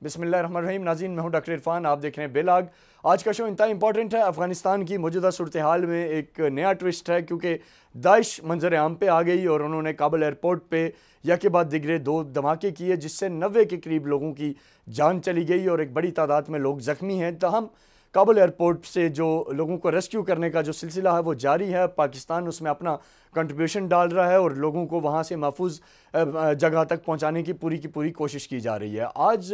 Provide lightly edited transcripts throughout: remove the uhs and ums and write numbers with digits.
बिस्मिल्लाहिर्रहमानिर्रहीम। नाज़रीन, मैं हूं डॉक्टर इरफान, आप देख रहे हैं बेलाग। आज का शो इंतहा इंपॉर्टेंट है। अफ़गानिस्तान की मौजूदा सूरत हाल में एक नया ट्विस्ट है, क्योंकि दाइश मंजर आम पे आ गई और उन्होंने काबुल एयरपोर्ट पे या के बाद दिगरे 2 धमाके किए, जिससे 90 के करीब लोगों की जान चली गई और एक बड़ी तादाद में लोग ज़ख्मी हैं। ताहम काबुल एयरपोर्ट से जो लोगों को रेस्क्यू करने का जो सिलसिला है वो जारी है। पाकिस्तान उसमें अपना कंट्रीब्यूशन डाल रहा है और लोगों को वहाँ से महफूज जगह तक पहुँचाने की पूरी कोशिश की जा रही है। आज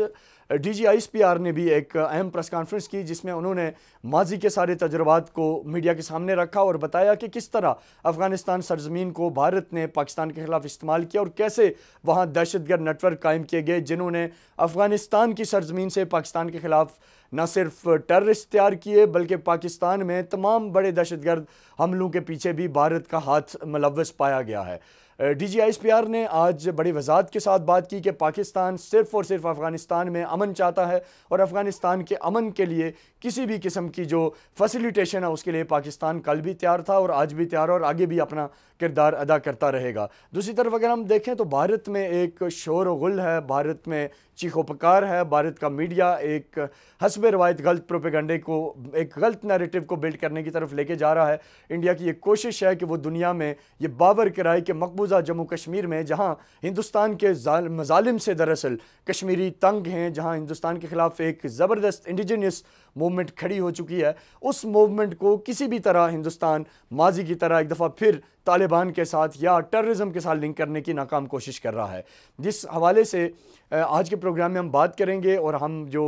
DGISPR ने भी एक अहम प्रेस कॉन्फ्रेंस की, जिसमें उन्होंने माजी के सारे तजुर्बात को मीडिया के सामने रखा और बताया कि किस तरह अफ़गानिस्तान सरजमीन को भारत ने पाकिस्तान के खिलाफ इस्तेमाल किया और कैसे वहाँ दहशतगर्द नेटवर्क कायम किए गए, जिन्होंने अफ़गानिस्तान की सरजमीन से पाकिस्तान के खिलाफ न सिर्फ टेररिस्ट तैयार किए, बल्कि पाकिस्तान में तमाम बड़े दहशतगर्द हमलों के पीछे भी भारत का हाथ मुलव्वस पाया गया है। DGISPR ने आज बड़ी वजाहत के साथ बात की कि पाकिस्तान सिर्फ़ और सिर्फ अफ़गानिस्तान में अमन चाहता है और अफ़गानिस्तान के अमन के लिए किसी भी किस्म की जो फैसिलिटेशन है उसके लिए पाकिस्तान कल भी तैयार था और आज भी तैयार है और आगे भी अपना किरदार अदा करता रहेगा। दूसरी तरफ अगर हम देखें तो भारत में एक शोर व गुल है, भारत में चीखो पुकार है। भारत का मीडिया एक हस्ब रवायत गलत प्रोपेगंडे को, एक गलत नैरेटिव को बिल्ड करने की तरफ लेके जा रहा है। इंडिया की एक कोशिश है कि वो दुनिया में ये बावर कराए कि मकबूजा जम्मू कश्मीर में, जहाँ हिंदुस्तान के मजालिम से दरअसल कश्मीरी तंग हैं, जहाँ हिंदुस्तान के खिलाफ एक ज़बरदस्त इंडिजिनियस मूवमेंट खड़ी हो चुकी है, उस मूवमेंट को किसी भी तरह हिंदुस्तान माजी की तरह एक दफ़ा फिर तालिबान के साथ या टेररिज्म के साथ लिंक करने की नाकाम कोशिश कर रहा है। जिस हवाले से आज के प्रोग्राम में हम बात करेंगे और हम जो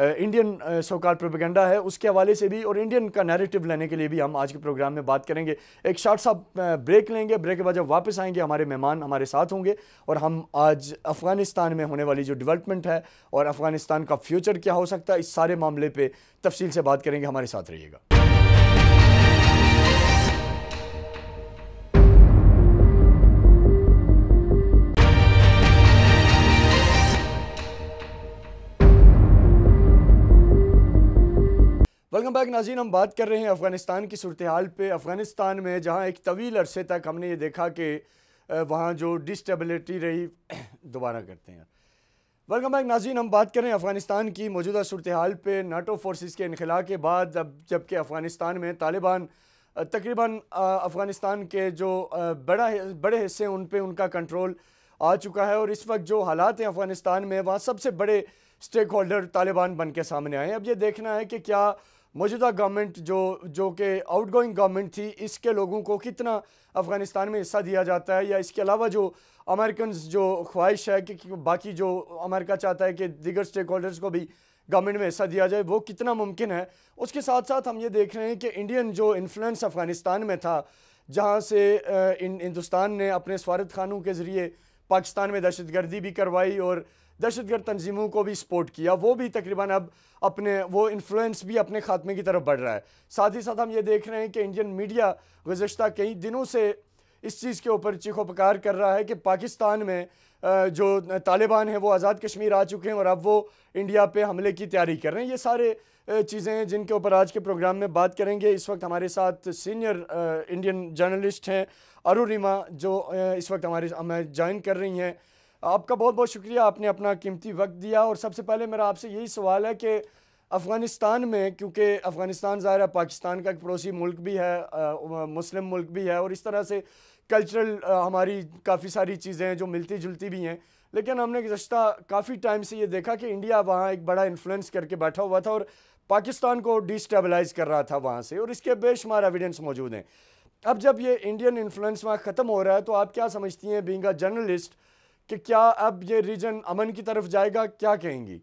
इंडियन सोकाल प्रोपेगेंडा है उसके हवाले से भी और इंडियन का नैरेटिव लेने के लिए भी हम आज के प्रोग्राम में बात करेंगे। एक शॉर्ट सा ब्रेक लेंगे, ब्रेक के बाद जब वापस आएंगे हमारे मेहमान हमारे साथ होंगे और हम आज अफ़गानिस्तान में होने वाली जो डेवलपमेंट है और अफ़गानिस्तान का फ्यूचर क्या हो सकता है, इस सारे मामले पर तफसील से बात करेंगे। हमारे साथ रहिएगा। वेलकम बैक नाज़रीन, हम बात कर रहे हैं अफ़गानिस्तान की सूरत हाल पे। अफ़गानिस्तान में जहां एक तवील अरसे तक हमने ये देखा कि वहां जो डिस्टेबिलिटी रही दोबारा करते हैं। वेलकम बैक नाज़रीन, हम बात कर रहे हैं अफ़गानिस्तान की मौजूदा सूरत हाल पे। नाटो फोर्सेस के इनखला के बाद अब जबकि अफ़गानिस्तान में तालिबान तकरीबन अफ़गानिस्तान के जो बड़े हिस्से उन पर उनका कंट्रोल आ चुका है और इस वक्त जो हालात हैं अफ़गानिस्तान में, वहाँ सबसे बड़े स्टेक होल्डर तालिबान बन के सामने आए हैं। अब ये देखना है कि क्या मौजूदा गवर्नमेंट जो कि आउटगोइंग गवर्नमेंट थी, इसके लोगों को कितना अफ़गानिस्तान में हिस्सा दिया जाता है, या इसके अलावा जो अमेरिकन जो ख्वाहिश है कि बाकी जो अमेरिका चाहता है कि दीगर स्टेक होल्डर्स को भी गवर्नमेंट में हिस्सा दिया जाए, वो कितना मुमकिन है। उसके साथ साथ हम ये देख रहे हैं कि इंडियन जो इन्फ्लुएंस अफ़गानिस्तान में था, जहाँ से हिंदुस्तान ने अपने सफारत खानों के ज़रिए पाकिस्तान में दहशतगर्दी भी करवाई और दहशतगर्द तंजीमों को भी सपोर्ट किया, वो भी तकरीबन अब अपने वो इन्फ्लुएंस भी अपने खात्मे की तरफ बढ़ रहा है। साथ ही साथ हम ये देख रहे हैं कि इंडियन मीडिया गुज़श्ता कई दिनों से इस चीज़ के ऊपर चीखो पुकार कर रहा है कि पाकिस्तान में जो तालिबान है वो आज़ाद कश्मीर आ चुके हैं और अब वो इंडिया पे हमले की तैयारी कर रहे हैं। ये सारे चीज़ें हैं जिनके ऊपर आज के प्रोग्राम में बात करेंगे। इस वक्त हमारे साथ सीनियर इंडियन जर्नलिस्ट हैं अरुणिमा, जो इस वक्त हमें ज्वाइन कर रही हैं। आपका बहुत बहुत शुक्रिया, आपने अपना कीमती वक्त दिया। और सबसे पहले मेरा आपसे यही सवाल है कि अफ़गानिस्तान में, क्योंकि अफ़गानिस्तान ज़ाहिर है पाकिस्तान का एक पड़ोसी मुल्क भी है, मुस्लिम मुल्क भी है और इस तरह से कल्चरल हमारी काफ़ी सारी चीज़ें हैं जो मिलती जुलती भी हैं, लेकिन हमने गुज़श्ता काफ़ी टाइम से ये देखा कि इंडिया वहाँ एक बड़ा इन्फ्लुएंस करके बैठा हुआ था और पाकिस्तान को डिस्टेबलाइज़ कर रहा था वहाँ से, और इसके बेशुमार एविडेंस मौजूद हैं। अब जब ये इंडियन इन्फ्लुएंस वहाँ ख़त्म हो रहा है, तो आप क्या समझती हैं बीइंग अ जर्नलिस्ट कि क्या अब ये रीजन अमन की तरफ जाएगा, क्या कहेंगी?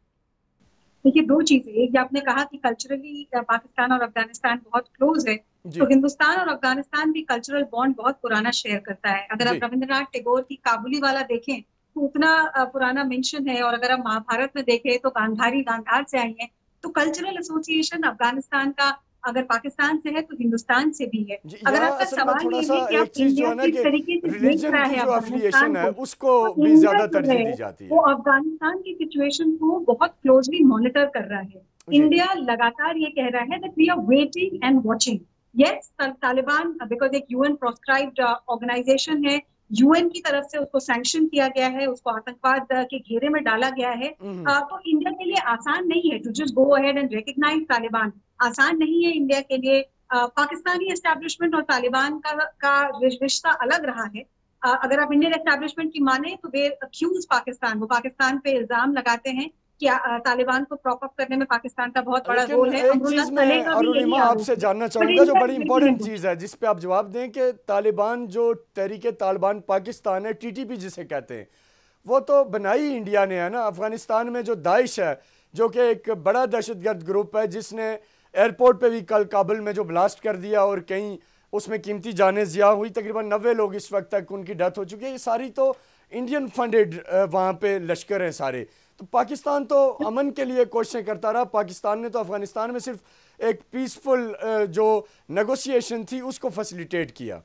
देखिए, दो चीजें, एक आपने कहा कि कल्चरली पाकिस्तान और अफगानिस्तान बहुत क्लोज है, तो हिंदुस्तान और अफगानिस्तान भी कल्चरल बॉन्ड बहुत पुराना शेयर करता है। अगर आप रविंद्रनाथ टैगोर की काबुली वाला देखें तो उतना पुराना मेंशन है, और अगर आप महाभारत में देखें तो गांधार से आई है। तो कल्चरल एसोसिएशन अफगानिस्तान का अगर पाकिस्तान से है तो हिंदुस्तान से भी है। अगर आपका सवाल ये है कि आप इंडिया किस तरीके से देख रहा है अफगानिस्तान को, उसको भी ज्यादा तरजीह दी जाती है। वो अफगानिस्तान की सिचुएशन को बहुत क्लोजली मॉनिटर कर रहा है। इंडिया लगातार ये कह रहा है that we are waiting and watching. Yes, Taliban because एक यूएन प्रोस्क्राइब्ड ऑर्गेनाइजेशन है, यूएन की तरफ से उसको सैंक्शन किया गया है, उसको आतंकवाद के घेरे में डाला गया है। तो इंडिया के लिए आसान नहीं है to just go ahead and recognise Taliban. आसान नहीं है इंडिया के लिए। पाकिस्तानी एस्टैब्लिशमेंट और तालिबान का रिश्ता अलग रहा है। अगर आप इंडियन एस्टैब्लिशमेंट की माने तो दे अक्यूज पाकिस्तान, वो पाकिस्तान पे इल्जाम लगाते हैं कि तालिबान को प्रॉप अप करने में पाकिस्तान का बहुत बड़ा रोल है। एक चीज मैं अरुणिमा आपसे जानना चाहूंगा जो बड़ी इंपॉर्टेंट चीज है जिस पे आप जवाब दें कि तालिबान जो तहरीके तालिबान पाकिस्तान है, टीटीपी जिसे कहते हैं, वो तो बनाई इंडिया ने है ना। अफगानिस्तान में जो दाइश है जो कि एक बड़ा दहशतगर्द ग्रुप है जिसने एयरपोर्ट पे भी कल काबुल में जो ब्लास्ट कर दिया और कहीं उसमें कीमती जानें ज़िया हुई, तकरीबन 90 लोग इस वक्त तक उनकी डेथ हो चुकी है। ये सारी तो इंडियन फंडेड वहाँ पे लश्कर हैं सारे। तो पाकिस्तान तो अमन के लिए कोशिशें करता रहा। पाकिस्तान ने तो अफगानिस्तान में सिर्फ एक पीसफुल जो नेगोशिएशन थी उसको फैसिलिटेट किया।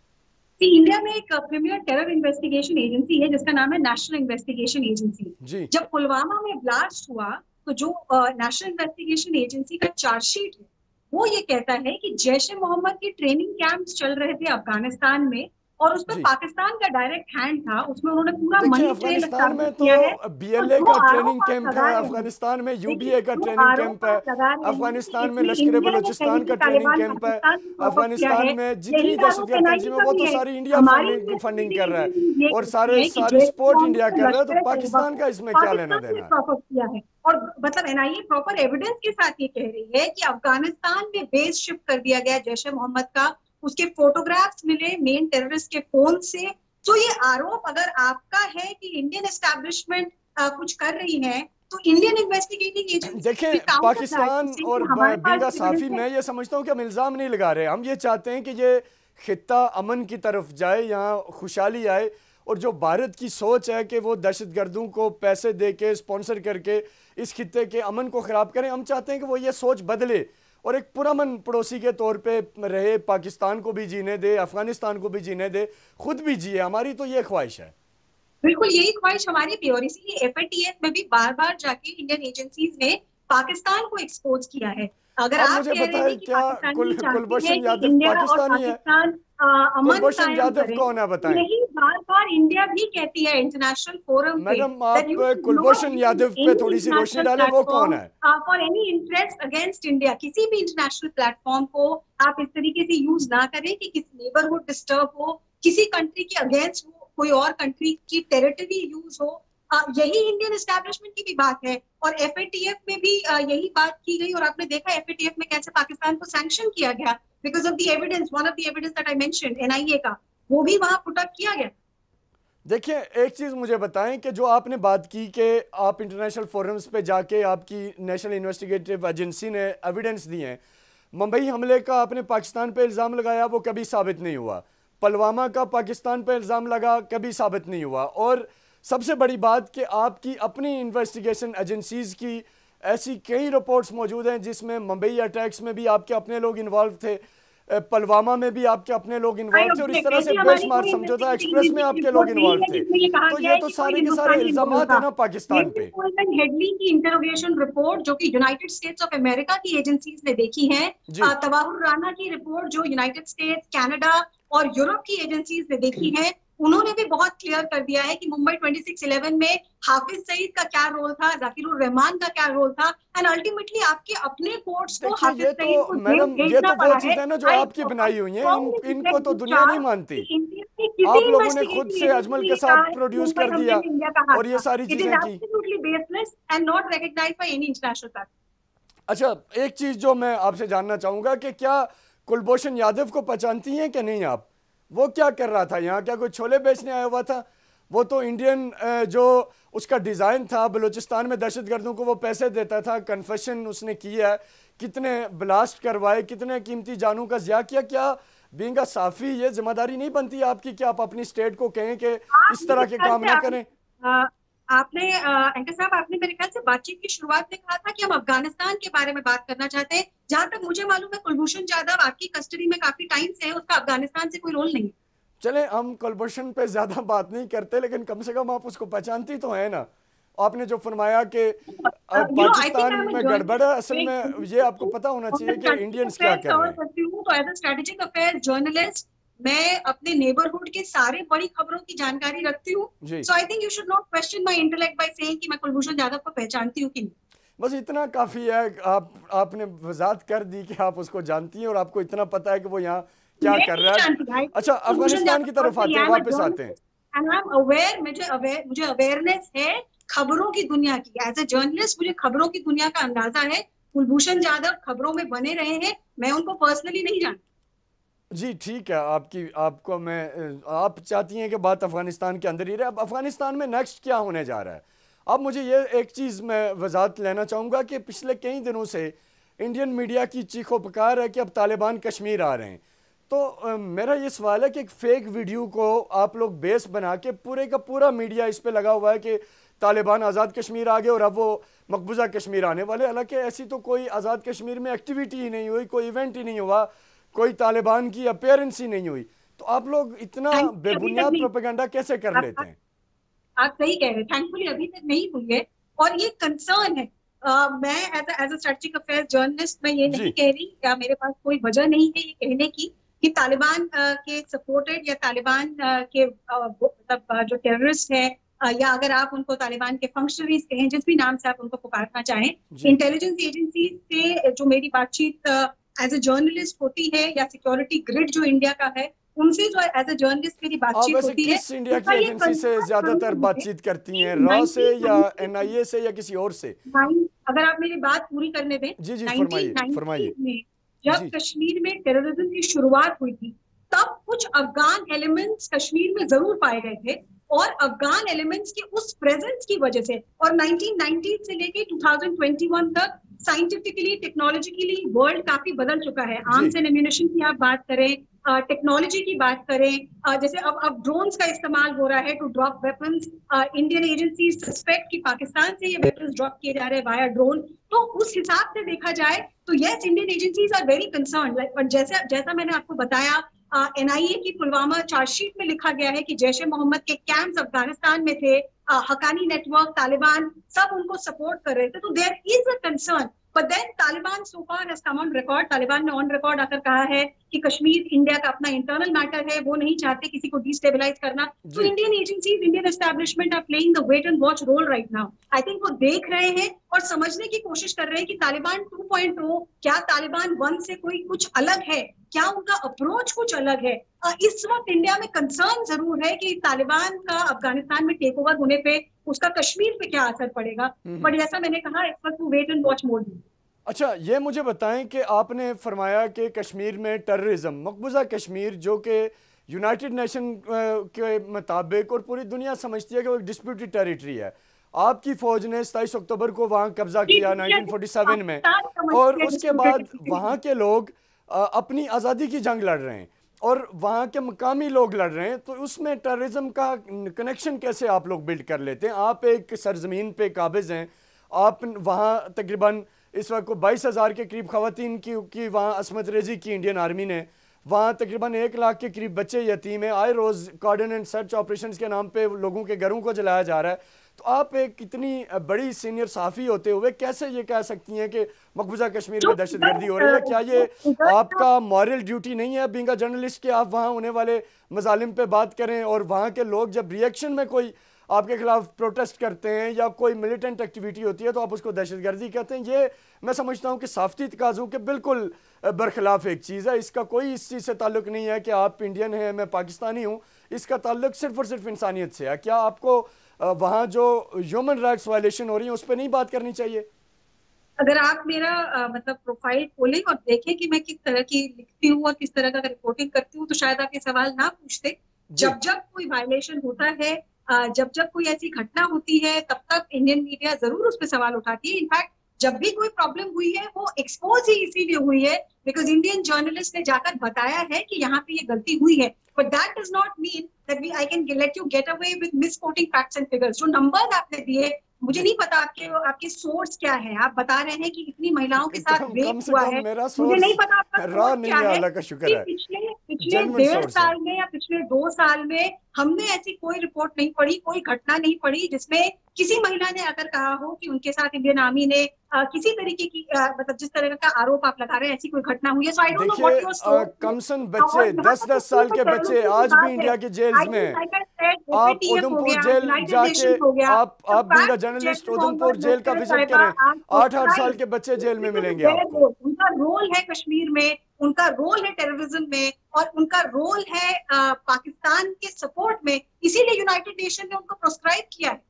इंडिया में एक प्रीमियर टेरर इन्वेस्टिगेशन एजेंसी है जिसका नाम है नेशनल इन्वेस्टिगेशन एजेंसी। जब पुलवामा में ब्लास्ट हुआ तो जो नेशनल इन्वेस्टिगेशन एजेंसी का चार्जशीट है वो ये कहता है कि जैश ए मोहम्मद की ट्रेनिंग कैंप्स चल रहे थे अफगानिस्तान में और उसमें पाकिस्तान का डायरेक्ट हैंड था। उसमें उन्होंने पूरा मनी ट्रेल अफगानिस्तान में तो बीएलए का ट्रेनिंग कैंप है, अफगानिस्तान में यूबीए का ट्रेनिंग कैंप है, अफगानिस्तान में लश्कर बलोचिस्तान का ट्रेनिंग कैंप है, अफगानिस्तान में जितनी दहशतगर्द तंजीमें वो तो सारी इंडिया फंडिंग कर रहा है और सारी सपोर्ट इंडिया कर रहा है। तो पाकिस्तान का इसमें क्या लेना देना है? और मतलब एनआईए प्रॉपर एविडेंस के साथ ये कह रही है कि अफगानिस्तान में बेस शिफ्ट कर दिया गया जैश ए मोहम्मद का। उसके फोटोग्राफ्स मिले मेन टेररिस्ट के फोन से। तो ये आरोप अगर आपका है कि इंडियन एस्टैब्लिशमेंट कुछ कर रही है तो इंडियन इन्वेस्टिगेटिंग एजेंसी देखिए पाकिस्तान और बींगा साफी, मैं ये समझता हूँ कि हम इल्जाम नहीं लगा रहे। हम ये चाहते हैं कि ये खित्ता अमन की तरफ जाए, यहाँ खुशहाली आए। और जो भारत की सोच है कि वो दहशतगर्दों को पैसे दे के स्पॉन्सर करके इस खित्ते के अमन को ख़राब करें, हम चाहते हैं कि वो ये सोच बदले और एक पुरअमन पड़ोसी के तौर पे रहे, पाकिस्तान को भी जीने दे, अफगानिस्तान को भी जीने दे, खुद भी जिए। हमारी तो ये ख्वाहिश है। बिल्कुल यही ख्वाहिश हमारी भी। और इसीलिए FATF में भी बार बार जाके इंडियन एजेंसीज ने पाकिस्तान को एक्सपोज किया है। अगर आप मुझे कह रहे हैं कि कुलभूषण यादव पाकिस्तानी है, कुलभूषण यादव कौन है बताएं? यही बार बार इंडिया भी कहती है इंटरनेशनल फोरम पे। मैडम आप कुलभूषण यादव पे थोड़ी सी रोशनी डालें, वो कौन है? For any interest against India, किसी भी इंटरनेशनल प्लेटफॉर्म को आप इस तरीके से यूज ना करें कि किसी नेबरहुड डिस्टर्ब हो, किसी कंट्री के अगेंस्ट हो, कोई और कंट्री की टेरिटरी यूज हो। यही इंडियन एस्टैब्लिशमेंट की भी बात है और FATF में भी यही बात की गई। और आपने देखा FATF में कैसे पाकिस्तान को सैंक्शन किया गया because of the evidence, one of the evidence that I mentioned, NIA का, वो भी वहां पुट अप किया गया। देखिए एक चीज़ मुझे बताएं कि जो आपने बात की कि आप इंटरनेशनल फोरम्स पे जाके आपकी नेशनल इन्वेस्टिगेटिव एजेंसी ने एविडेंस दिए हैं। मुंबई हमले का आपने पाकिस्तान पे इल्ज़ाम लगाया, वो कभी साबित नहीं हुआ। पुलवामा का पाकिस्तान पे इल्ज़ाम लगा, कभी साबित नहीं हुआ। और सबसे बड़ी बात कि आपकी अपनी इन्वेस्टिगेशन एजेंसीज की ऐसी कई रिपोर्ट्स मौजूद हैं जिसमें मुंबई अटैक्स में भी आपके अपने लोग इन्वॉल्व थे, पुलवामा में भी आपके अपने लोग इन्वॉल्व थे और इस तरह से बेशुमार समझौता एक्सप्रेस में आपके लोग इन्वॉल्व थे। तो ये तो सारे के सारे इल्जामात है ना पाकिस्तान पे। हेडली की इंटरोगेशन रिपोर्ट जो कि यूनाइटेड स्टेट्स ऑफ अमेरिका की एजेंसीज ने देखी है, तवाहुर राना की रिपोर्ट जो यूनाइटेड स्टेट्स, कनाडा और यूरोप की एजेंसीज ने देखी है, उन्होंने भी बहुत क्लियर कर दिया है कि मुंबई 26/11 में हाफिज सईद का क्या रोल था, जाकिरुर रहमान का क्या रोल था एंड अल्टीमेटली आपके अपने कोर्ट्स को हाफिज सईद को मैडम ये तो वो चीज है ना जो आपकी बनाई हुई है, इनको तो दुनिया नहीं मानती। आप लोगों ने खुद से अजमल के साथ प्रोड्यूस कर दिया और ये सारी चीजें की। And not recognised by any international platform. अच्छा एक चीज जो मैं आपसे जानना चाहूंगा कि क्या कुलभूषण यादव को पहचानती हैं कि नहीं आप? वो क्या कर रहा था यहाँ? क्या कोई छोले बेचने आया हुआ था? वो तो इंडियन जो उसका डिज़ाइन था, बलूचिस्तान में दहशतगर्दों को वो पैसे देता था। कन्फेशन उसने किया है, कितने ब्लास्ट करवाए, कितने कीमती जानों का ज़िया किया। क्या बीइंग अ साफ़ी ये जिम्मेदारी नहीं बनती आपकी कि आप अपनी स्टेट को कहें कि इस तरह के काम ना करें? आपने एंकर साहब, आपने मेरे ख्याल से बातचीत की शुरुआत में कहा था कि हम अफगानिस्तान के बारे में बात करना चाहते हैं। जहां तक मुझे मालूम है कुलभूषण यादव आपकी कस्टडी में काफी टाइम से है, उसका अफगानिस्तान से कोई रोल नहीं। चले हम कुलभूषण पे ज्यादा बात नहीं करते, लेकिन कम से कम आप उसको पहचानती तो है ना। आपने जो फरमाया कि पाकिस्तान में गड़बड़ है, असल में ये आपको पता होना चाहिए कि इंडियंस क्या कर रहे हैं। तो as a strategic affairs journalist मैं अपने नेबरहुड के सारे बड़ी खबरों की जानकारी रखती हूँ। So I think you should not question my intellect by saying कि मैं कुलभूषण जाधव को पहचानती हूँ कि नहीं। बस इतना काफी है, आपने वजाहत कर दी कि आप उसको जानती हैं और आपको इतना पता है कि वो यहाँ क्या कर रहा है। अच्छा, अफगानिस्तान की तरफ आते हैं, वापस आते हैं। मुझे अवेयरनेस है खबरों की दुनिया की। एज ए जर्नलिस्ट मुझे खबरों की दुनिया का अंदाजा है। कुलभूषण जाधव खबरों में बने रहे हैं, मैं उनको पर्सनली नहीं जानती। जी ठीक है, आप चाहती हैं कि बात अफगानिस्तान के अंदर ही रहे। अब अफगानिस्तान में नेक्स्ट क्या होने जा रहा है? अब मुझे ये एक चीज़ मैं वजाहत लेना चाहूँगा कि पिछले कई दिनों से इंडियन मीडिया की चीखो पुकार है कि अब तालिबान कश्मीर आ रहे हैं। तो मेरा ये सवाल है कि एक फेक वीडियो को आप लोग बेस बना के पूरे का पूरा मीडिया इस पे लगा हुआ है कि तालिबान आज़ाद कश्मीर आ गए और अब वो मकबूजा कश्मीर आने वाले। हालांकि ऐसी तो कोई आज़ाद कश्मीर में एक्टिविटी ही नहीं हुई, कोई इवेंट ही नहीं हुआ, कोई तालिबान की अपीयरेंस ही नहीं हुई। तो आप लोग इतना बेबुनियाद प्रोपेगेंडा कैसे कर लेते हैं? आप सही कह रहे हैं, थैंकफुली अभी तक नहीं हुई है और ये कंसर्न है। मैं as a strategic affairs journalist मैं ये नहीं कह रही, या मेरे पास कोई वजह नहीं है ये कहने की कि तालिबान के सपोर्टेड या तालिबान के मतलब जो टेररिस्ट है, या अगर आप उनको तालिबान के फंक्शनरीज कहें, जिस भी नाम से आप उनको पुकारना चाहें, इंटेलिजेंस एजेंसी से जो मेरी बातचीत एज ए जर्नलिस्ट होती है या सिक्योरिटी ग्रिड जो इंडिया का है उनसे जो एज ए जर्नलिस्ट मेरी बातचीत होती है। किस इंडिया की एजेंसी से ज्यादातर बातचीत करती हैं, रॉ से या एनआईए से या किसी और से? अगर आप मेरी बात पूरी करने दें। जी जी फरमाइए। जब कश्मीर में टेररिज्म की शुरुआत हुई थी तब कुछ अफगान एलिमेंट्स कश्मीर में जरूर पाए गए थे और अफगान एलिमेंट्स के उस प्रेजेंस की वजह से, और 1990 से लेके 2021 तक साइंटिफिकली टेक्नोलॉजिकली वर्ल्ड काफी बदल चुका है। आर्म्स एंड एम्यूनिशन की आप बात करें, टेक्नोलॉजी की बात करें, जैसे अब ड्रोन्स का इस्तेमाल हो रहा है to drop weapons. Indian agency suspect कि पाकिस्तान से ये वेपन्स ड्रॉप किए जा रहे हैं वाया ड्रोन। तो उस हिसाब से देखा जाए तो yes, Indian agencies are very concerned. But जैसा मैंने आपको बताया, एनआईए की पुलवामा चार्जशीट में लिखा गया है कि जैश ए मोहम्मद के कैंप्स अफगानिस्तान में थे, हकानी नेटवर्क, तालिबान सब उनको सपोर्ट कर रहे थे। तो there is a concern, but then Taliban so far has come on record, Taliban ने ऑन रिकॉर्ड आकर कहा है कि कश्मीर इंडिया का अपना इंटरनल मैटर है, वो नहीं चाहते किसी को डिस्टेबलाइज करना। तो Indian agencies, Indian establishment are playing the wait and watch role right now. I think वो देख रहे हैं और समझने की कोशिश कर रहे हैं कि तालिबान 2.0 क्या तालिबान 1 से कोई कुछ अलग है, क्या उनका अप्रोच कुछ अलग है। इस वक्त इंडिया में कंसर्न जरूर है कि तालिबान का अफगानिस्तान में टेक ओवर होने पे उसका कश्मीर पे क्या असर पड़ेगा। बट जैसा मैंने कहा, इस वक्त वो वेट एंड वॉच मोड में। अच्छा, ये मुझे बताएं कि आपने फरमाया कि कश्मीर में टेररिज्म, मकबूजा कश्मीर जो कि यूनाइटेड नेशन के मुताबिक और पूरी दुनिया समझती है कि वो एक डिस्प्यूटेड टेरिटरी है, आपकी फौज ने 27 अक्टूबर को वहाँ कब्जा किया 1947 में, और उसके बाद वहाँ के लोग अपनी आज़ादी की जंग लड़ रहे हैं और वहाँ के मकामी लोग लड़ रहे हैं। तो उसमें टेररिज्म का कनेक्शन कैसे आप लोग बिल्ड कर लेते हैं? आप एक सरजमीन पे काबिज हैं, आप वहाँ तकरीबन इस वक्त को 22,000 के करीब ख़वातीन की वहाँ असमत रेजी की इंडियन आर्मी ने, वहाँ तकरीबन 1 लाख के करीब बच्चे यतीम हैं, आए रोज़ कोऑर्डिनेट सर्च ऑपरेशंस के नाम पे लोगों के घरों को जलाया जा रहा है। तो आप एक कितनी बड़ी सीनियर सहाफ़ी होते हुए कैसे ये कह सकती हैं कि मकबूजा कश्मीर में दहशतगर्दी हो रही है? क्या ये आपका मॉरल ड्यूटी नहीं है बीइंग अ जर्नलिस्ट कि आप वहाँ होने वाले मजालिम पे बात करें, और वहाँ के लोग जब रिएक्शन में कोई आपके खिलाफ प्रोटेस्ट करते हैं या कोई मिलिटेंट एक्टिविटी होती है तो आप उसको दहशतगर्दी कहते हैं? ये मैं समझता हूँ कि साफ़ती तकाज़ों के बिल्कुल बरखिलाफ़ एक चीज़ है। इसका कोई इस चीज़ से ताल्लुक़ नहीं है कि आप इंडियन हैं, मैं पाकिस्तानी हूँ, इसका ताल्लुक़ सिर्फ़ और सिर्फ इंसानियत से है। क्या आपको वहाँ जो ह्यूमन राइट्स वायलेशन हो रही है उस पर नहीं बात करनी चाहिए? अगर आप मेरा मतलब प्रोफाइल खोलें और देखें कि मैं किस तरह की लिखती हूँ और किस तरह का रिपोर्टिंग करती हूँ तो शायद आप ये सवाल ना पूछते। जब जब कोई वायलेशन होता है, जब जब कोई ऐसी घटना होती है, तब तक इंडियन मीडिया जरूर उस पर सवाल उठाती है। इनफैक्ट जब भी कोई प्रॉब्लम हुई है वो एक्सपोज ही इसीलिए हुई है बिकॉज इंडियन जर्नलिस्ट ने जाकर बताया है कि यहाँ पे ये गलती हुई है। But that does not mean that I can let you get away with misquoting facts and figures. जो नंबर्स आपने दिए, मुझे नहीं पता आपके सोर्स क्या है। आप बता रहे हैं कि इतनी महिलाओं के साथ रेप हुआ है, मुझे नहीं पता आपका सोर्स क्या है कि पिछले 1.5 साल में या पिछले 2 साल में हमने ऐसी कोई रिपोर्ट नहीं पढ़ी, कोई घटना नहीं पढ़ी जिसमें किसी महिला ने अगर कहा हो कि उनके साथ इंडियन आर्मी ने किसी तरीके की मतलब जिस तरह का आरोप आप लगा रहे हैं ऐसी कोई घटना हुई है। So I don't know what देखिए योर कमसन बच्चे 10-10 साल के बच्चे आज भी इंडिया के जेल्स में हैं। आप उधमपुर जेल जाके आप being a journalist Udhampur jail का विजिट करें, 8-8 साल के बच्चे जेल में मिलेंगे आपको। उनका रोल है कश्मीर में, उनका रोल है टेररिज्म में, और उनका रोल है पाकिस्तान के सपोर्ट में, इसीलिए यूनाइटेड नेशन ने उनको प्रोस्क्राइब किया है।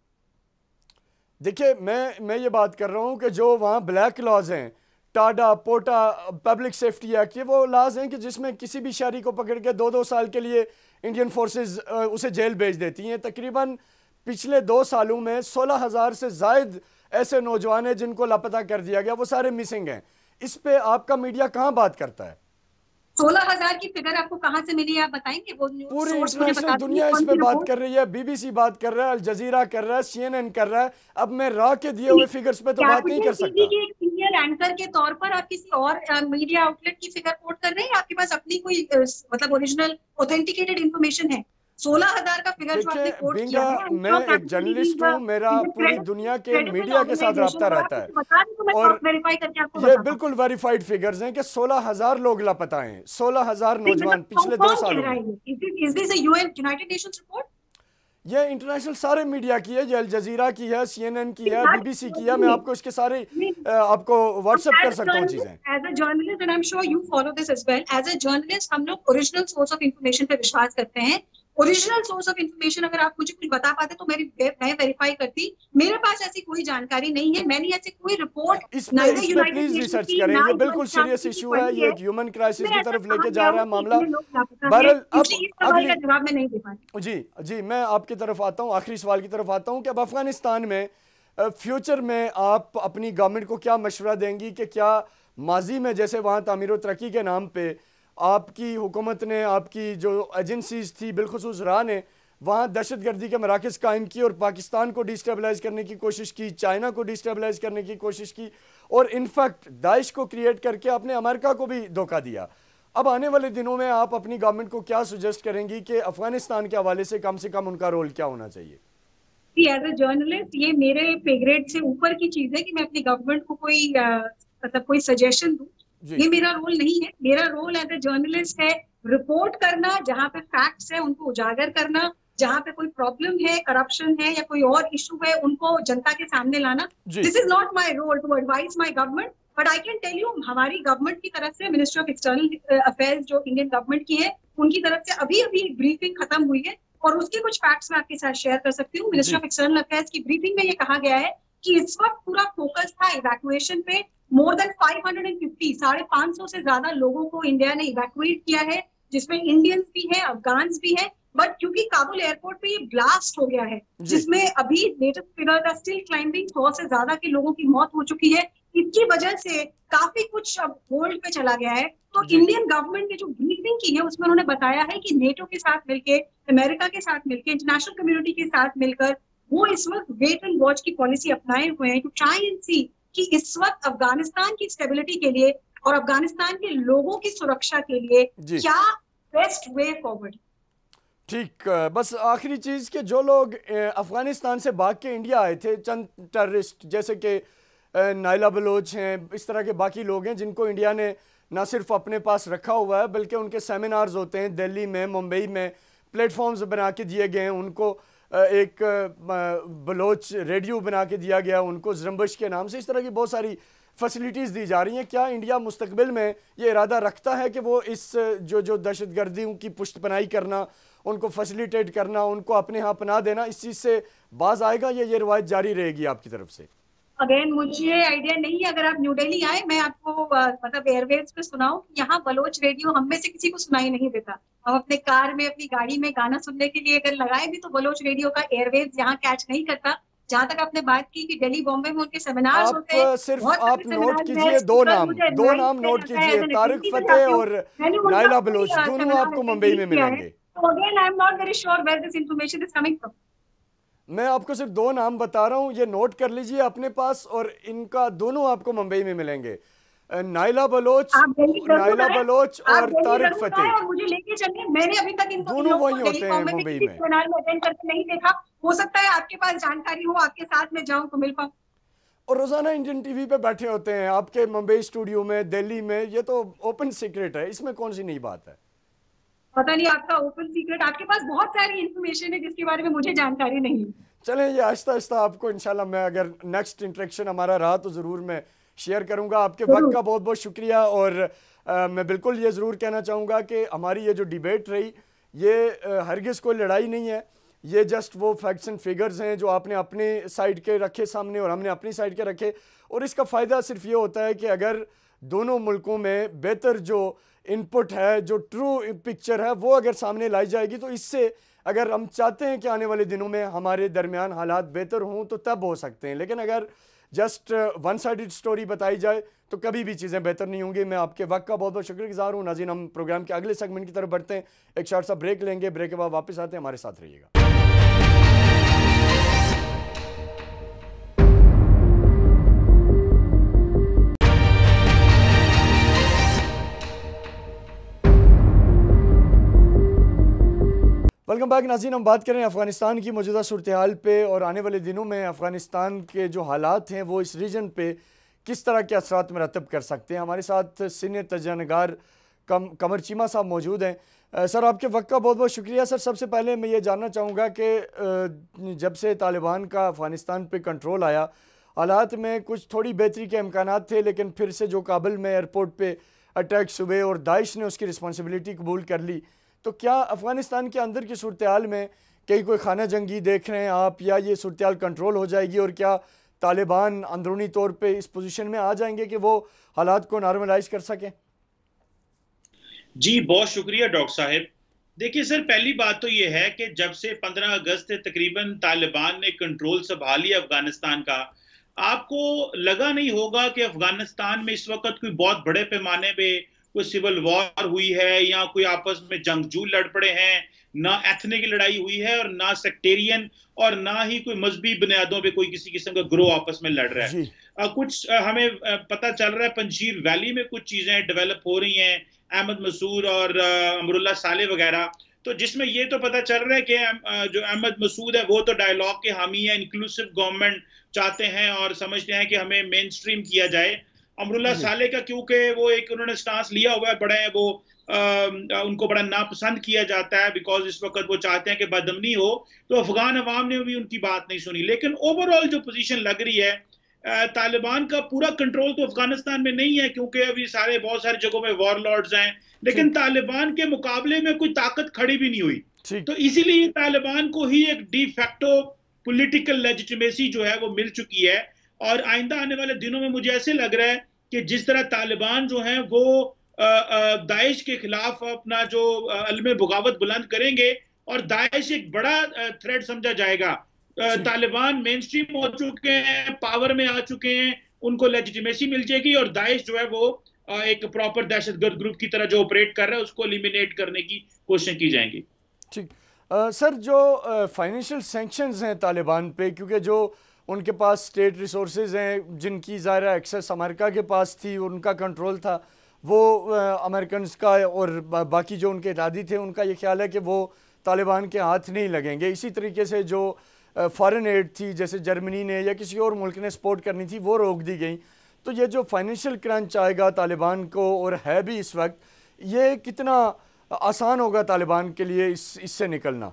देखिए मैं ये बात कर रहा हूं कि जो वहां ब्लैक लॉज हैं, TADA POTA public safety act, ये वो लॉज हैं कि जिसमें किसी भी शहरी को पकड़ के 2-2 साल के लिए इंडियन फोर्सेस उसे जेल भेज देती हैं। तकरीबन पिछले 2 सालों में 16,000 से जायद ऐसे नौजवान हैं जिनको लापता कर दिया गया, वो सारे मिसिंग हैं। इस पे आपका मीडिया कहाँ बात करता है? 16,000 की फिगर आपको कहां से मिली है, आप बताएंगे? वो पूरी इंटरनेशनल दुनिया इस पे बात कर रही है, बीबीसी बात कर रहा है, अल जजीरा कर रहा है, CNN कर रहा है। अब मैं रॉ के दिए हुए फिगर्स पे तो बात नहीं कर सकता। एक सीनियर एंकर के तौर पर आप किसी और मीडिया आउटलेट की फिगर कोट कर रहे हैं, आपके पास अपनी कोई मतलब ओरिजिनल ऑथेंटिकेटेड इंफॉर्मेशन है? 16,000 का फिगर जो आपने कोट किया है, मैं एक जर्नलिस्ट हूँ, मेरा पूरी दुनिया के मीडिया के साथ रब्ता रहता है और ये बिल्कुल वेरीफाइड फिगर्स हैं कि 16,000 लोग लापता हैं, 16,000 नौजवान पिछले 2 सालों में। यूनाइटेड नेशंस रिपोर्ट ये इंटरनेशनल सारे मीडिया की है, ये अल जजीरा की है, CNN की है, BBC की है। मैं आपको इसके सारे आपको व्हाट्सएप कर सकता हूँ चीजें। As a journalist and I am sure you follow this as well, as a journalist हम लोग ओरिजिनल सोर्स ऑफ इंफॉर्मेशन पे विश्वास करते हैं। ओरिजिनल सोर्स ऑफ इंफॉर्मेशन अगर आप मुझे कुछ बता पाते तो मैं वेरीफाई करती। मेरे पास ऐसी कोई जानकारी नहीं है, मैंने ऐसी कोई रिपोर्ट इस पे प्लीज रिसर्च करें। ये बिल्कुल सीरियस इशू है, ये एक ह्यूमन क्राइसिस की तरफ लेके जा रहा है मामला। बहरहाल अब जवाब में नहीं दे पाई। जी मैं आपकी तरफ आता हूँ, आखिरी सवाल की तरफ आता हूँ कि अब अफगानिस्तान में फ्यूचर में आप अपनी गवर्नमेंट को क्या मशवरा देंगी कि क्या माजी में जैसे वहाँ तामीर व तरक्की के नाम पे आपकी हुकूमत ने, आपकी जो एजेंसीज थी बिलखुसूस राह ने वहाँ दहशतगर्दी के मराकज़ कायम की और पाकिस्तान को डिस्टेबलाइज करने की कोशिश की, चाइना को डिस्टेबलाइज करने की कोशिश की और इनफैक्ट दाइश को क्रिएट करके आपने अमेरिका को भी धोखा दिया। अब आने वाले दिनों में आप अपनी गवर्नमेंट को क्या सजेस्ट करेंगी कि अफगानिस्तान के हवाले से कम उनका रोल क्या होना चाहिए? एज अ जर्नलिस्ट ये मेरे पे ग्रेड से ऊपर की चीज है कि मैं अपनी गवर्नमेंट को कोई मतलब कोई सजेशन दूं, ये मेरा रोल नहीं है। मेरा रोल एज अ जर्नलिस्ट है रिपोर्ट करना, जहाँ पे फैक्ट्स है उनको उजागर करना, जहाँ पे कोई प्रॉब्लम है, करप्शन है या कोई और इशू है उनको जनता के सामने लाना। This is not my role to advise my government, but I can tell you हमारी गवर्नमेंट की तरफ से, मिनिस्ट्री ऑफ एक्सटर्नल अफेयर्स जो इंडियन गवर्नमेंट की है, उनकी तरफ से अभी एक ब्रीफिंग खत्म हुई है और उसके कुछ फैक्ट्स मैं आपके साथ शेयर कर सकती हूँ। मिनिस्ट्री ऑफ एक्सटर्नल अफेयर्स की ब्रीफिंग में ये कहा गया है कि इस वक्त पूरा फोकस था इवैक्यूएशन पे। मोर देन 550 550 से ज्यादा लोगों को इंडिया ने इवैक्यूएट किया है, जिसमें इंडियंस भी है, अफगान्स भी है। बट क्योंकि काबुल एयरपोर्ट पे ये ब्लास्ट हो गया है, जिसमें अभी latest figure are still climbing, 100 से ज्यादा के लोगों की मौत हो चुकी है, इसकी वजह से काफी कुछ अब होल्ड पे चला गया है। तो इंडियन गवर्नमेंट ने जो ब्रीफिंग की है उसमें उन्होंने बताया है कि नेटो के साथ मिलकर, अमेरिका के साथ मिलकर, इंटरनेशनल कम्युनिटी के साथ मिलकर वो इस वक्त वेट एंड वॉच की पॉलिसी अपनाए हुए हैं टू ट्राई एंड सी कि इस वक्त अफगानिस्तान की स्टेबिलिटी के लिए और अफगानिस्तान के लोगों की सुरक्षा के लिए क्या बेस्ट वे फॉरवर्ड। ठीक, बस आखिरी चीज़ कि जो लोग अफगानिस्तान से भाग के इंडिया आए थे, चंद टेररिस्ट जैसे कि नाइला बलोच हैं, इस तरह के बाकी लोग हैं जिनको इंडिया ने ना सिर्फ अपने पास रखा हुआ है बल्कि उनके सेमिनार्स होते हैं दिल्ली में, मुंबई में, प्लेटफॉर्म्स बना के दिए गए हैं उनको, एक बलोच रेडियो बना के दिया गया उनको ज़रम्बश के नाम से। इस तरह की बहुत सारी फैसिलिटीज़ दी जा रही हैं। क्या इंडिया मुस्तकबिल में ये इरादा रखता है कि वो इस जो दहशतगर्दियों की पुष्टपनाही करना, उनको फैसिलिटेट करना, उनको अपने यहाँ पना देना, इस चीज़ से बाज आएगा या ये रवायत जारी रहेगी आपकी तरफ से? अगेन मुझे आइडिया नहीं है, अगर आप न्यू दिल्ली आए मैं आपको मतलब एयरवेज पे सुनाऊं, यहाँ बलोच रेडियो हम में से किसी को सुनाई नहीं देता। हम अपने कार में, अपनी गाड़ी में गाना सुनने के लिए अगर लगाए भी तो बलोच रेडियो का एयरवेज यहाँ कैच नहीं करता। जहाँ तक आपने बात की कि दिल्ली बॉम्बे में उनके सेमिनार्स होते हैं, सिर्फ आप नोट कीजिए दो नाम नोट कीजिए, तारिक फतेह और नाइला बलोच, दोनों आपको मुंबई में मिलेंगे। तो again I am not very sure where this information is coming from. मैं आपको सिर्फ 2 नाम बता रहा हूँ, ये नोट कर लीजिए अपने पास, और इनका दोनों आपको मुंबई में मिलेंगे, नाइला बलोच और तारिक फतेह। मुझे लेके चलिए, मैंने अभी तक इनको दोनों वही होते हैं मुंबई में। अटेंड करके नहीं देखा, हो सकता है आपके पास जानकारी हो, आपके साथ में जाऊं तो मिल पाऊं। और रोजाना इंडियन टीवी पे बैठे होते हैं आपके मुंबई स्टूडियो में, दिल्ली में, ये तो ओपन सीक्रेट है, इसमें कौन सी नई बात है? पता नहीं आपका ओपन सीक्रेट, आपके पास बहुत सारी इंफॉर्मेशन है जिसके बारे में मुझे जानकारी नहीं। चलें, ये आहिस्ता आहिस्ता आपको इंशाल्लाह, मैं अगर नेक्स्ट इंटरेक्शन हमारा रहा तो ज़रूर मैं शेयर करूंगा। आपके वक्त का बहुत बहुत शुक्रिया। और मैं बिल्कुल ये ज़रूर कहना चाहूँगा कि हमारी ये जो डिबेट रही, ये हरगिज़ कोई लड़ाई नहीं है, ये जस्ट वो फैक्ट्स एंड फिगर्स हैं जो आपने अपने साइड के रखे सामने और हमने अपनी साइड के रखे। और इसका फ़ायदा सिर्फ ये होता है कि अगर दोनों मुल्कों में बेहतर जो इनपुट है, जो ट्रू पिक्चर है, वो अगर सामने लाई जाएगी, तो इससे अगर हम चाहते हैं कि आने वाले दिनों में हमारे दरमियान हालात बेहतर हों तो तब हो सकते हैं। लेकिन अगर जस्ट वन साइडेड स्टोरी बताई जाए तो कभी भी चीज़ें बेहतर नहीं होंगी। मैं आपके वक्त का बहुत बहुत शुक्रगुजार हूँ। नाज़रीन, हम प्रोग्राम के अगले सेगमेंट की तरफ बढ़ते हैं, एक शॉर्ट सा ब्रेक लेंगे, ब्रेक के बाद वापस आते हैं, हमारे साथ रहिएगा। वेलकम बैक नाज़रीन, हम बात करें अफ़गानिस्तान की मौजूदा सूरत हाल पे और आने वाले दिनों में अफ़गानिस्तान के जो हालात हैं वो इस रीजन पे किस तरह के असरात मरतब कर सकते हैं। हमारे साथ सीनियर तजज़ियानगार कमर चीमा साहब मौजूद हैं। सर, आपके वक्त का बहुत बहुत शुक्रिया। सर, सबसे पहले मैं ये जानना चाहूँगा कि जब से तालिबान का अफ़गानिस्तान पे कंट्रोल आया, हालात में कुछ थोड़ी बेहतरी के इम्कानात थे, लेकिन फिर से जो काबुल में एयरपोर्ट पर अटैक्स हुए और दाइश ने उसकी रिस्पॉन्सिबिलिटी कबूल कर ली, तो क्या अफ़गानिस्तान के अंदर की सूरत हाल में कहीं कोई खाना जंगी देख रहे हैं आप, या ये सूरत हाल कंट्रोल हो जाएगी और क्या तालिबान अंदरूनी तौर पे इस पोजीशन में आ जाएंगे कि वो हालात को नॉर्मलाइज कर सकें? जी, बहुत शुक्रिया डॉक्टर साहब। देखिए सर, पहली बात तो ये है कि जब से 15 अगस्त से तकरीबन तालिबान ने कंट्रोल संभाली अफगानिस्तान का, आपको लगा नहीं होगा कि अफगानिस्तान में इस वक्त कोई बहुत बड़े पैमाने पे कोई सिविल वॉर हुई है या कोई आपस में जंगजू लड़ पड़े हैं। ना एथनिक की लड़ाई हुई है और ना सेक्टेरियन, और ना ही कोई मजहबी बुनियादों पे कोई किसी किस्म का ग्रोह आपस में लड़ रहा है। कुछ हमें पता चल रहा है पंजीर वैली में कुछ चीजें डेवलप हो रही हैं, अहमद मसूद और अमरुल्लाह साले वगैरह, तो जिसमें ये तो पता चल रहा है कि जो अहमद मसूद है वो तो डायलॉग के हामी है, इंक्लूसिव गवर्नमेंट चाहते हैं और समझते हैं कि हमें मेन स्ट्रीम किया जाए। अमरुल्लाह साले का क्योंकि वो एक उन्होंने स्टांस लिया हुआ है, बड़ा है वो, उनको बड़ा नापसंद किया जाता है बिकॉज इस वक्त वो चाहते हैं कि बदअमनी हो, तो अफगान अवाम ने भी उनकी बात नहीं सुनी। लेकिन ओवरऑल जो पोजीशन लग रही है, तालिबान का पूरा कंट्रोल तो अफगानिस्तान में नहीं है क्योंकि अभी बहुत सारी जगहों में वॉरलॉर्ड्स हैं, लेकिन तालिबान के मुकाबले में कोई ताकत खड़ी भी नहीं हुई। तो इसीलिए तालिबान को ही एक डी फैक्टो पॉलिटिकल लेजिटिमेसी जो है वो मिल चुकी है। और आइंदा आने वाले दिनों में मुझे ऐसे लग रहा है कि जिस तरह तालिबान जो हैं वो दाइश के खिलाफ अपना जो अलमे बगावत बुलंद करेंगे और दाइश एक बड़ा थ्रेट समझा जाएगा। तालिबान मेन स्ट्रीम हो चुके हैं, पावर में आ चुके हैं, उनको लेजिटिमेसी मिल जाएगी और दाइश जो है वो एक प्रॉपर दहशतगर्द ग्रुप की तरह जो ऑपरेट कर रहा है उसको एलिमिनेट करने की कोशिश की जाएंगी। ठीक। सर, जो फाइनेंशियल सैंक्शंस हैं तालिबान पे, क्योंकि जो उनके पास स्टेट रिसोर्सेज हैं जिनकी ज़ाहिर एक्सेस अमेरिका के पास थी, उनका कंट्रोल था, वो अमेरिकन का और बाकी जो उनके इरादी थे उनका ये ख्याल है कि वो तालिबान के हाथ नहीं लगेंगे। इसी तरीके से जो फॉरेन एड थी, जैसे जर्मनी ने या किसी और मुल्क ने सपोर्ट करनी थी, वो रोक दी गई। तो ये जो फाइनेंशियल क्रंच आएगा तालिबान को, और है भी इस वक्त, ये कितना आसान होगा तालिबान के लिए इससे निकलना?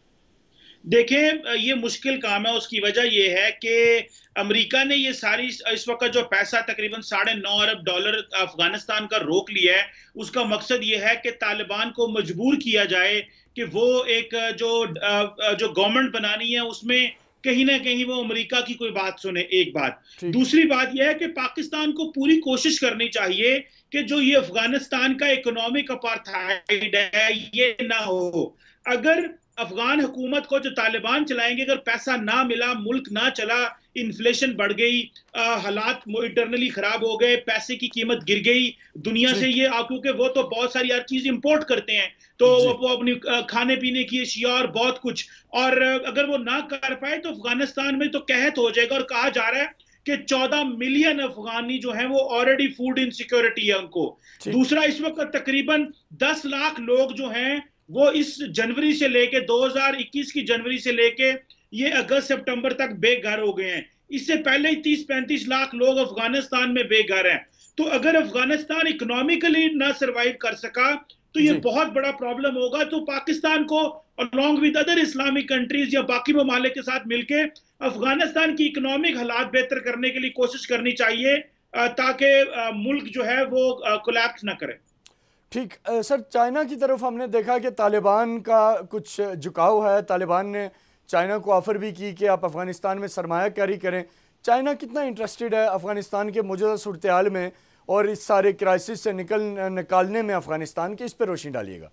देखें, ये मुश्किल काम है। उसकी वजह ये है कि अमेरिका ने ये सारी इस वक्त जो पैसा तकरीबन $9.5 अरब अफगानिस्तान का रोक लिया है, उसका मकसद ये है कि तालिबान को मजबूर किया जाए कि वो एक जो गवर्नमेंट बनानी है उसमें कहीं ना कहीं वो अमेरिका की कोई बात सुने। एक बात। दूसरी बात यह है कि पाकिस्तान को पूरी कोशिश करनी चाहिए कि जो ये अफगानिस्तान का इकोनॉमिक अपार्थाइड है ये ना हो। अगर अफगान हुकूमत को जो तालिबान चलाएंगे, अगर पैसा ना मिला, मुल्क ना चला, इन्फ्लेशन बढ़ गई, हालात इंटरनली खराब हो गए, पैसे की कीमत गिर गई दुनिया से, ये क्योंकि वो तो बहुत सारी हर चीज इंपोर्ट करते हैं, तो वो अपनी खाने पीने की अशिया और बहुत कुछ, और अगर वो ना कर पाए तो अफगानिस्तान में तो कहत हो जाएगा। और कहा जा रहा है कि 14 मिलियन अफगानी जो हैं वो ऑलरेडी फूड इनसिक्योरिटी है उनको। दूसरा, इस वक्त तकरीबन 10 लाख लोग जो हैं वो इस जनवरी से लेके 2021 की जनवरी से लेके ये अगस्त सितंबर तक बेघर हो गए हैं। इससे पहले ही 30-35 लाख लोग अफगानिस्तान में बेघर हैं। तो अगर अफगानिस्तान इकोनॉमिकली ना सर्वाइव कर सका तो ये बहुत बड़ा प्रॉब्लम होगा। तो पाकिस्तान को along with other Islamic countries या बाकी ममालिक के साथ मिलकर अफगानिस्तान की इकोनॉमिक हालात बेहतर करने के लिए कोशिश करनी चाहिए, ताकि मुल्क जो है वो कोलैप्स ना करे। ठीक सर, चाइना की तरफ हमने देखा कि तालिबान का कुछ झुकाव है। तालिबान ने चाइना को ऑफर भी की कि आप अफगानिस्तान में सरमायाकारी करें। चाइना कितना इंटरेस्टेड है अफगानिस्तान के मौजूदा सूरत हाल में और इस सारे क्राइसिस से निकालने में अफगानिस्तान के, इस पर रोशनी डालिएगा।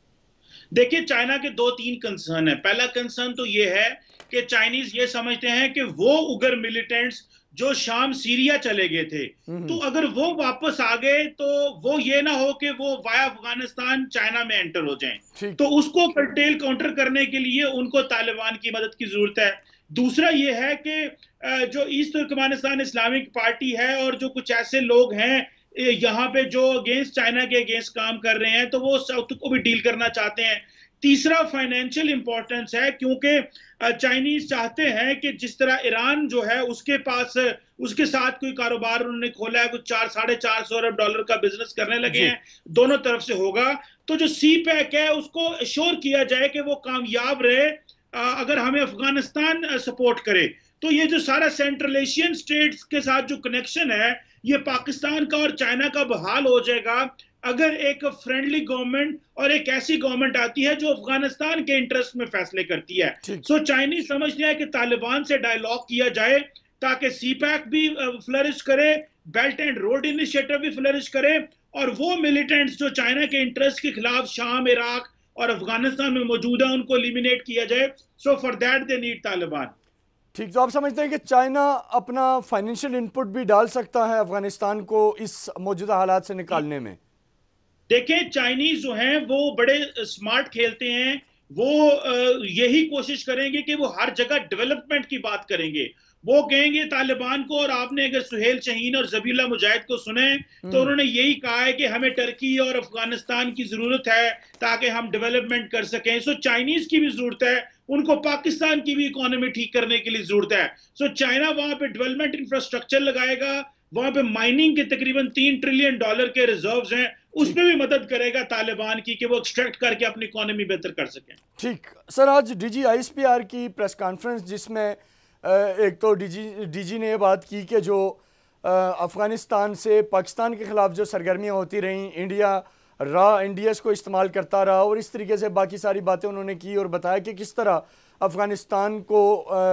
देखिए, चाइना के 2-3 कंसर्न है। पहला कंसर्न तो ये है कि चाइनीज ये समझते हैं कि वो उगर मिलिटेंट्स जो शाम सीरिया चले गए थे, तो अगर वो वापस आ गए तो वो ये ना हो कि वो वाया अफगानिस्तान चाइना में एंटर हो जाएं। तो उसको कर्टेल काउंटर करने के लिए उनको तालिबान की मदद की जरूरत है। दूसरा ये है कि जो ईस्ट तुर्कमेनिस्तान इस्लामिक पार्टी है और जो कुछ ऐसे लोग हैं यहाँ पे जो अगेंस्ट चाइना के अगेंस्ट काम कर रहे हैं, तो वो साउथ को भी डील करना चाहते हैं। तीसरा फाइनेंशियल इंपॉर्टेंस है, क्योंकि चाइनीज चाहते हैं कि जिस तरह ईरान जो है उसके पास उसके साथ कोई कारोबार उन्होंने खोला है, कुछ 400-450 अरब डॉलर का बिजनेस करने लगे हैं, दोनों तरफ से होगा। तो जो सी पैक है उसको अश्योर किया जाए कि वो कामयाब रहे अगर हमें अफगानिस्तान सपोर्ट करे। तो ये जो सारा सेंट्रल एशियन स्टेट्स के साथ जो कनेक्शन है ये पाकिस्तान का और चाइना का बहाल हो जाएगा अगर एक फ्रेंडली गवर्नमेंट और एक ऐसी गवर्नमेंट आती है जो अफगानिस्तान के इंटरेस्ट में फैसले करती है। सो चाइनीज समझते हैं कि तालिबान से डायलॉग किया जाए ताकि सीपैक भी फ्लरिश करे, बेल्ट एंड रोड इनिशिएटिव भी फ्लरिश करे, और वो मिलिटेंट्स जो चाइना के इंटरेस्ट के खिलाफ शाम, इराक और अफगानिस्तान में मौजूद है उनको एलिमिनेट किया जाए। So for that they need Taliban. ठीक, तो आप समझते हैं कि चाइना अपना फाइनेंशियल इनपुट भी डाल सकता है अफगानिस्तान को इस मौजूदा हालात से निकालने में? देखें, चाइनीज जो हैं वो बड़े स्मार्ट खेलते हैं। वो यही कोशिश करेंगे कि वो हर जगह डेवलपमेंट की बात करेंगे। वो कहेंगे तालिबान को, और आपने अगर सुहेल शाहीन और ज़बीहुल्लाह मुजाहिद को सुने तो उन्होंने यही कहा है कि हमें टर्की और अफगानिस्तान की जरूरत है ताकि हम डेवलपमेंट कर सकें। सो चाइनीज की भी जरूरत है, उनको पाकिस्तान की भी इकोनॉमी ठीक करने के लिए जरूरत है। सो चाइना वहां पे डेवलपमेंट इंफ्रास्ट्रक्चर लगाएगा, वहां पे माइनिंग के तकरीबन $3 ट्रिलियन के रिजर्व्स हैं, उसमें भी मदद करेगा तालिबान की कि वो एक्सट्रैक्ट करके अपनी इकोनॉमी बेहतर कर सकें। ठीक सर, आज DGISPR की प्रेस कॉन्फ्रेंस जिसमें एक तो डीजी ने ये बात की कि जो अफ़गानिस्तान से पाकिस्तान के ख़िलाफ़ जो सरगर्मियाँ होती रहीं, इंडिया NDS को इस्तेमाल करता रहा, और इस तरीके से बाकी सारी बातें उन्होंने की और बताया कि किस तरह अफ़गानिस्तान को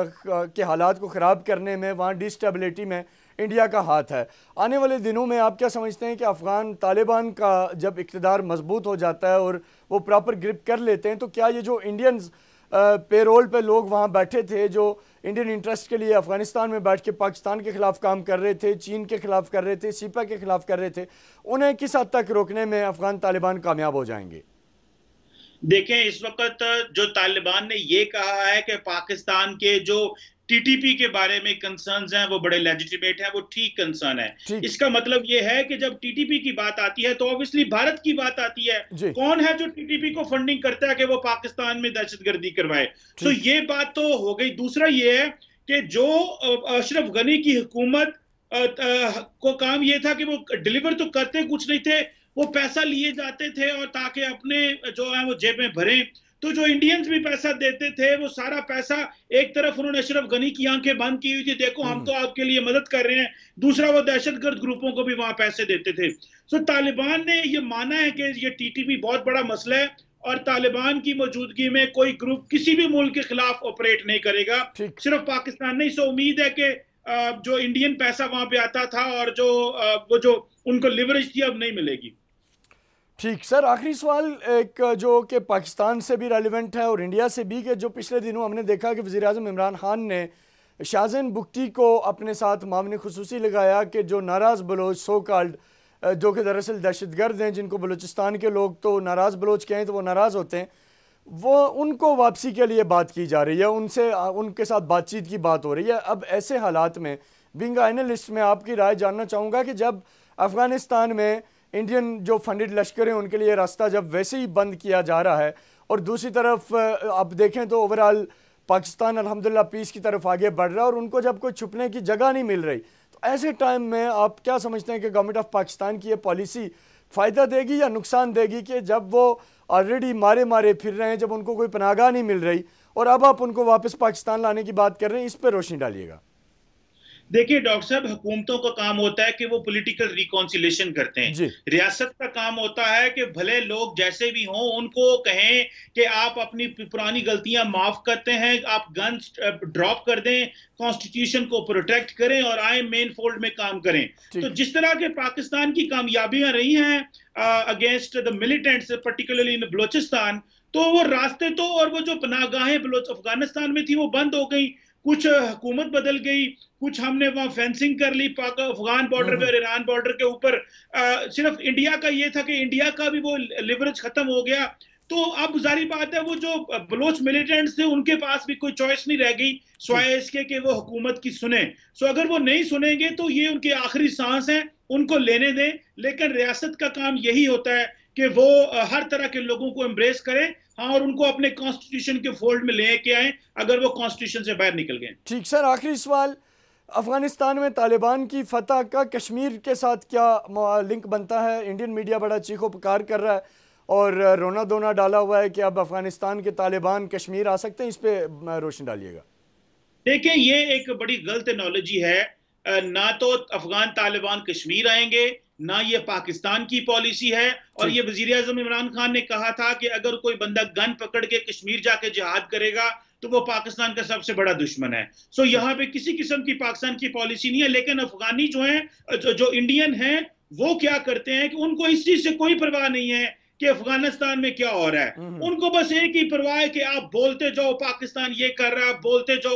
के हालात को ख़राब करने में, वहाँ डिस्टेबिलिटी में इंडिया का हाथ है। आने वाले दिनों में आप क्या समझते हैं कि अफ़गान तालिबान का जब इक़्तिदार मजबूत हो जाता है और वो प्रॉपर ग्रिप कर लेते हैं, तो क्या ये जो इंडियंस पेरोल पे लोग वहाँ बैठे थे जो इंडियन इंटरेस्ट के लिए अफगानिस्तान में बैठ के पाकिस्तान के खिलाफ काम कर रहे थे, चीन के खिलाफ कर रहे थे, सीपा के खिलाफ कर रहे थे, उन्हें किस हद तक रोकने में अफगान तालिबान कामयाब हो जाएंगे? देखें, इस वक्त जो तालिबान ने ये कहा है कि पाकिस्तान के जो TTP के बारे में कंसर्न्स हैं वो बड़े लेजिटिमेट हैं, वो ठीक कंसर्न है। इसका मतलब ये है कि जब TTP की बात आती है तो ऑब्वियसली भारत की बात आती है। कौन है जो TTP को फंडिंग करता है कि वो पाकिस्तान में दहशतगर्दी करवाए? तो ये बात तो हो गई। दूसरा ये है कि जो अशरफ गनी की हुकूमत को काम ये था कि वो डिलीवर तो करते कुछ नहीं थे, वो पैसा लिए जाते थे और ताकि अपने जो है वो जेब में भरें। तो जो इंडियंस भी पैसा देते थे वो सारा पैसा एक तरफ उन्होंने अशरफ गनी की आंखें बंद की हुई थी, देखो हम तो आपके लिए मदद कर रहे हैं, दूसरा वो दहशतगर्द ग्रुपों को भी वहां पैसे देते थे। सो तालिबान ने ये माना है कि ये TTP बहुत बड़ा मसला है और तालिबान की मौजूदगी में कोई ग्रुप किसी भी मुल्क के खिलाफ ऑपरेट नहीं करेगा, सिर्फ पाकिस्तान नहीं। सो उम्मीद है कि जो इंडियन पैसा वहां पे आता था और जो उनको लिवरेज थी अब नहीं मिलेगी। ठीक सर, आखिरी सवाल एक जो कि पाकिस्तान से भी रेलिवेंट है और इंडिया से भी, कि जो पिछले दिनों हमने देखा कि वज़ीर-ए-आज़म इमरान खान ने शाहज़ैन बुख्ती को अपने साथ मामले खुसूसी लगाया कि जो नाराज़ बलोच सो कॉल्ड, जो कि दरअसल दहशतगर्द हैं, जिनको बलूचिस्तान के लोग तो नाराज़ बलोच कहें तो वो नाराज़ होते हैं, वो उनको वापसी के लिए बात की जा रही है, उनके साथ बातचीत की बात हो रही है। अब ऐसे हालात में बीइंग एनालिस्ट में आपकी राय जानना चाहूँगा कि जब अफ़गानिस्तान में इंडियन जो फंडेड लश्कर हैं उनके लिए रास्ता जब वैसे ही बंद किया जा रहा है और दूसरी तरफ आप देखें तो ओवरऑल पाकिस्तान अल्हम्दुलिल्लाह पीस की तरफ आगे बढ़ रहा है और उनको जब कोई छुपने की जगह नहीं मिल रही, तो ऐसे टाइम में आप क्या समझते हैं कि गवर्नमेंट ऑफ पाकिस्तान की ये पॉलिसी फ़ायदा देगी या नुकसान देगी कि जब वो ऑलरेडी मारे मारे फिर रहे हैं, जब उनको कोई पनाहगाह नहीं मिल रही और अब आप उनको वापस पाकिस्तान लाने की बात कर रहे हैं? इस पर रोशनी डालिएगा। देखिए डॉक्टर साहब, हुकूमतों का काम होता है कि वो पॉलिटिकल रिकॉन्सिलेशन करते हैं। रियासत का काम होता है कि भले लोग जैसे भी हों उनको कहें कि आप अपनी पुरानी गलतियां माफ करते हैं, आप गन्स ड्रॉप कर दें, कॉन्स्टिट्यूशन को प्रोटेक्ट करें और आए मेन फोल्ड में काम करें। तो जिस तरह के पाकिस्तान की कामयाबियां रही हैं against the militants particularly in Balochistan, तो वो रास्ते तो और वो जो पनाहगाहें अफगानिस्तान में थी वो बंद हो गई, कुछ हुकूमत बदल गई, कुछ हमने वहां फेंसिंग कर ली पाक अफगान बॉर्डर पे और ईरान बॉर्डर के ऊपर। सिर्फ इंडिया का ये था कि इंडिया का भी वो लिवरेज खत्म हो गया। तो अब जारी बात है वो जो बलोच मिलिटेंट्स थे उनके पास भी कोई चॉइस नहीं रह गई स्वाय इसके कि वो हुकूमत की सुने। सो अगर वो नहीं सुनेंगे तो ये उनकी आखिरी सांस है, उनको लेने दें। लेकिन रियासत का काम यही होता है कि वो हर तरह के लोगों को एम्ब्रेस करें, हाँ, और उनको अपने कॉन्स्टिट्यूशन के फोल्ड में लेके आए अगर वो कॉन्स्टिट्यूशन से बाहर निकल गए। ठीक सर, आखिरी सवाल, अफगानिस्तान में तालिबान की फतह का कश्मीर के साथ क्या लिंक बनता है? इंडियन मीडिया बड़ा चीखो पुकार कर रहा है और रोना धोना डाला हुआ है कि अब अफगानिस्तान के तालिबान कश्मीर आ सकते हैं। इस पे रोशनी डालिएगा। देखिए, ये एक बड़ी गलत एनोलॉजी है। ना तो अफगान तालिबान कश्मीर आएंगे, ना ये पाकिस्तान की पॉलिसी है। और ये वजीर आजम इमरान खान ने कहा था कि अगर कोई बंदा गन पकड़ के कश्मीर जाके जिहाद करेगा तो वो पाकिस्तान का सबसे बड़ा दुश्मन है। सो यहाँ पे किसी किस्म की पाकिस्तान की पॉलिसी नहीं है। लेकिन अफगानी जो है जो इंडियन हैं वो क्या करते हैं कि उनको इस चीज से कोई परवाह नहीं है कि अफगानिस्तान में क्या हो रहा है। उनको बस एक ही परवाह है कि आप बोलते जाओ पाकिस्तान ये कर रहा है, बोलते जाओ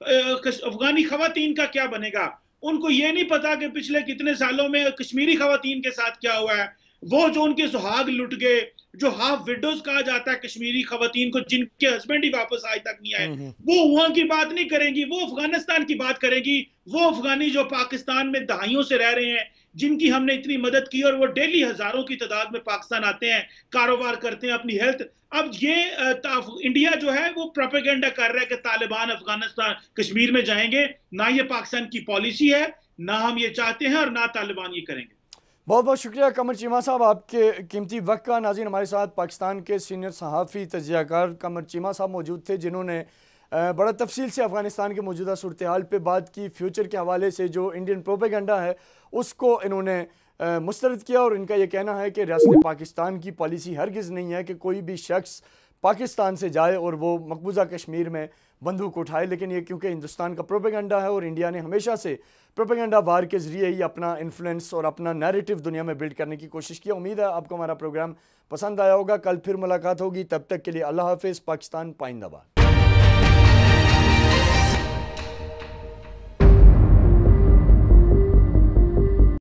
अफगानी खवातीन का क्या बनेगा। उनको ये नहीं पता कि पिछले कितने सालों में कश्मीरी खवातीन के साथ क्या हुआ है। वो जो उनके सुहाग लुट गए, जो हाफ विडोज कहा जाता है कश्मीरी खवातीन को, जिनके हस्बैंड ही वापस आज तक नहीं आए, वो वहां की बात नहीं करेंगी, वो अफगानिस्तान की बात करेंगी। वो अफगानी जो पाकिस्तान में दहाइयों से रह रहे हैं, जिनकी हमने इतनी मदद की और वो डेली हजारों की तादाद में पाकिस्तान आते हैं, कारोबार करते हैं, अपनी हेल्थ। अब ये इंडिया जो है वो प्रोपेगेंडा कर रहा है कि तालिबान अफगानिस्तान कश्मीर में जाएंगे। ना ये पाकिस्तान की पॉलिसी है, ना हम ये चाहते हैं और ना तालिबान ये करेंगे। बहुत बहुत शुक्रिया कमर चीमा साहब आपके कीमती वक्त का। नाज़रीन, हमारे साथ पाकिस्तान के सीनियर सहाफ़ी तजियाकार कमर चीमा साहब मौजूद थे, जिन्होंने बड़ा तफसील से अफ़गानिस्तान के मौजूदा सूरत हाल पर बात की। फ्यूचर के हवाले से जो इंडियन प्रोपेगेंडा है उसको इन्होंने मुस्तरद किया और इनका ये कहना है कि रियासत पाकिस्तान की पॉलिसी हरगिज़ नहीं है कि कोई भी शख्स पाकिस्तान से जाए और वो मकबूजा कश्मीर में बंदूक उठाए। लेकिन ये क्योंकि हिंदुस्तान का प्रोपेगेंडा है और इंडिया ने हमेशा से प्रोपेगेंडा वार के ज़रिए ही अपना इन्फ्लुएंस और अपना नैरेटिव दुनिया में बिल्ड करने की कोशिश की। उम्मीद है आपको हमारा प्रोग्राम पसंद आया होगा। कल फिर मुलाकात होगी, तब तक के लिए अल्लाह हाफ़िज़। पाकिस्तान पाइंदाबाद।